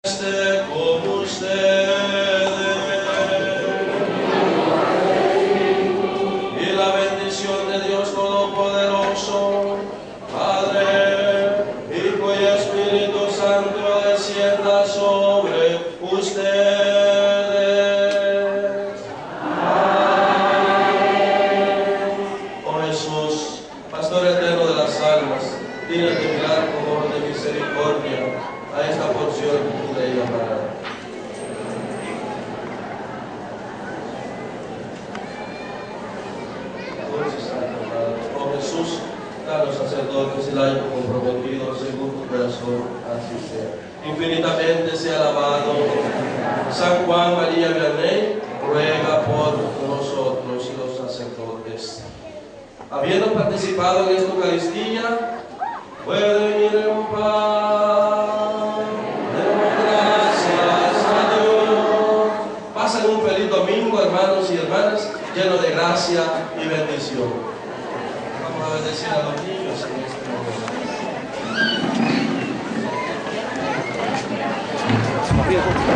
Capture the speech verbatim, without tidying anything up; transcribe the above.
esté con ustedes, y la bendición de Dios Todopoderoso, Padre, Hijo y Espíritu Santo, descienda sobre ustedes. Amén. Oh Jesús, Pastor eterno de las almas, tienes de mirar con ojos de misericordia a esta porción que tú leías para. Oh Jesús, a los sacerdotes y laicos comprometidos según tu corazón, así sea. Infinitamente sea alabado. San Juan María Vianney, ruega por nosotros y los sacerdotes. Habiendo participado en esta Eucaristía, puede venir en paz. Demos gracias a Dios. Pasen un feliz domingo, hermanos y hermanas, lleno de gracia y bendición. Vamos a bendecir a los niños en este momento.